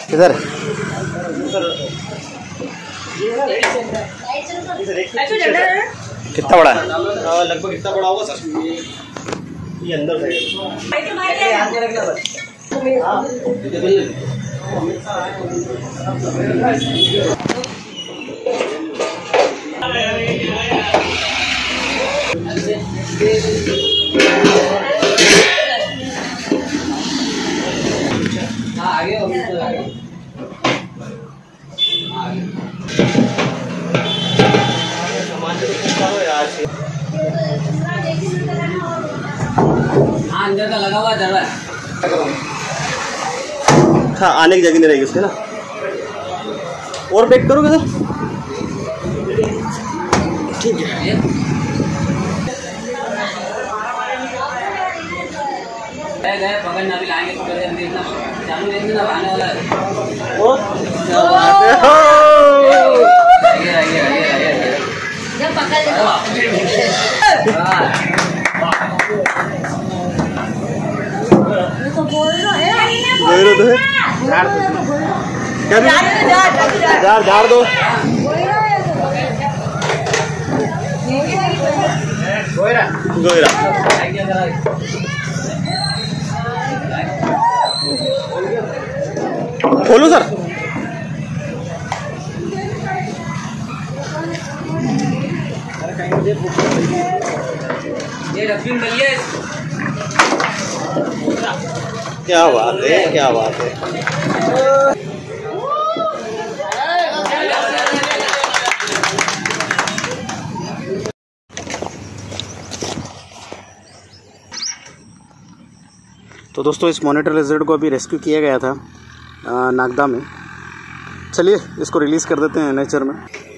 किधर? कितना बड़ा है? लगभग इतना बड़ा होगा सर। ये अंदर है। अंदर का लगा हुआ दरवाजा। हाँ, आने की जगह नहीं रहेगी उसके ना। और पैक करोगे सर? ठीक है। गए पकड़ना भी लाएंगे तो चालू देंगे ना आने वाला है। जब पकड़ तो बोल रहा है जार झाड़ दो। गोयरा खोलो सर। ये डस्टबिन मिल गया। क्या बात है, क्या बात है। तो दोस्तों इस मॉनिटर लिजर्ड को अभी रेस्क्यू किया गया था नागदा में। चलिए इसको रिलीज़ कर देते हैं नेचर में।